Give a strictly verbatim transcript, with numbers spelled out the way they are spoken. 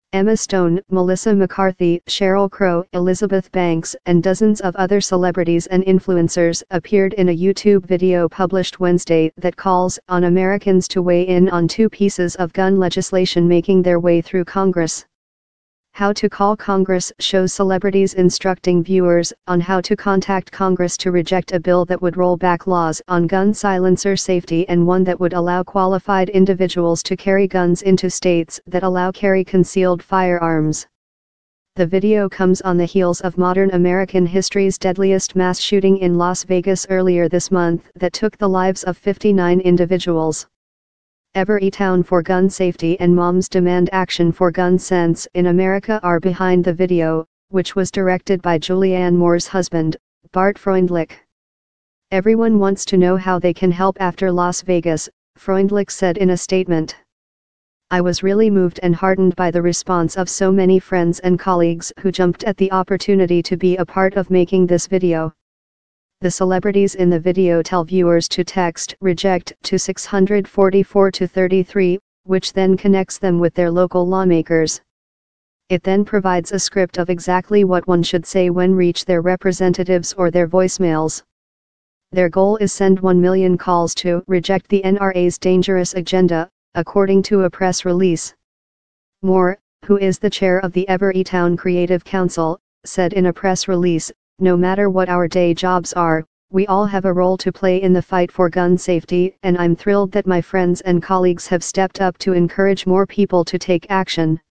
Emma Stone, Melissa McCarthy, Sheryl Crow, Elizabeth Banks, and dozens of other celebrities and influencers appeared in a YouTube video published Wednesday that calls on Americans to weigh in on two pieces of gun legislation making their way through Congress. How to Call Congress shows celebrities instructing viewers on how to contact Congress to reject a bill that would roll back laws on gun silencer safety and one that would allow qualified individuals to carry guns into states that allow carry concealed firearms. The video comes on the heels of modern American history's deadliest mass shooting in Las Vegas earlier this month that took the lives of fifty-nine individuals. Everytown for Gun Safety and Moms Demand Action for Gun Sense in America are behind the video, which was directed by Julianne Moore's husband, Bart Freundlich. Everyone wants to know how they can help after Las Vegas, Freundlich said in a statement. I was really moved and heartened by the response of so many friends and colleagues who jumped at the opportunity to be a part of making this video. The celebrities in the video tell viewers to text "reject" to six four four two three three, which then connects them with their local lawmakers. It then provides a script of exactly what one should say when reach their representatives or their voicemails. Their goal is send one million calls to reject the N R A's dangerous agenda, according to a press release. Moore, who is the chair of the Everytown Creative Council, said in a press release, "No matter what our day jobs are, we all have a role to play in the fight for gun safety, and I'm thrilled that my friends and colleagues have stepped up to encourage more people to take action."